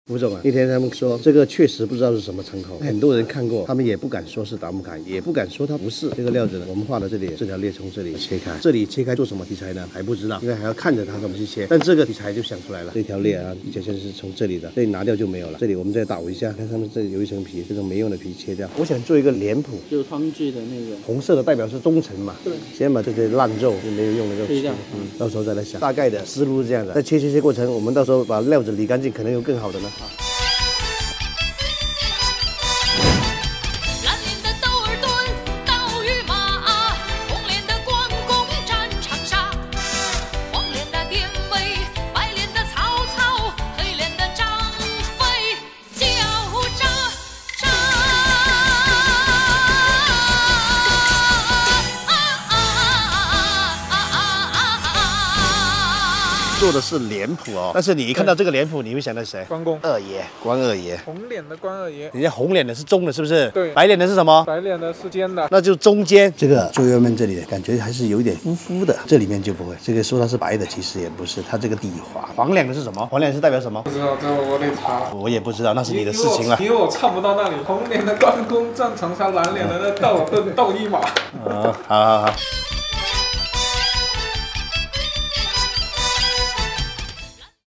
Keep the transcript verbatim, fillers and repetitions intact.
吴总啊，那天他们说这个确实不知道是什么成口，很多人看过，他们也不敢说是达木坎，也不敢说它不是。这个料子呢，我们画的这里，这条裂从这里切开，这里切开做什么题材呢？还不知道，因为还要看着它怎么去切。但这个题材就想出来了，这条裂啊，以前是从这里的，这里拿掉就没有了。这里我们再倒一下，看上面这里有一层皮，这种没用的皮切掉。我想做一个脸谱， 就是汤具的那个红色的代表是忠诚嘛。对，先把这些烂肉就没有用的肉切掉，嗯，到时候再来想。大概的思路是这样的，在切切切过程，我们到时候把料子理干净，可能有更好的呢。做的是脸谱哦，但是你一看到这个脸谱，你会想到谁？ 关公二爷，关二爷。 红脸的关二爷， 人家红脸的是中的，是不是？ 对。 白脸的是什么？ 白脸的是尖的， 那就中间。这个最右面这里感觉还是有一点浮浮的，这里面就不会。这个说它是白的，其实也不是，它这个底滑。黄脸的是什么？黄脸是代表什么？ 不知道，这我得查。 我也不知道，那是你的事情了。 因为我唱不到那里。红脸的关公战长沙，蓝脸的那斗斗斗一马。 啊，好好好。